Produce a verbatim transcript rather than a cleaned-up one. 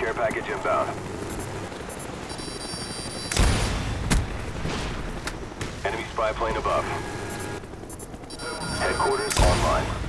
Care package inbound. Enemy spy plane above. Headquarters online.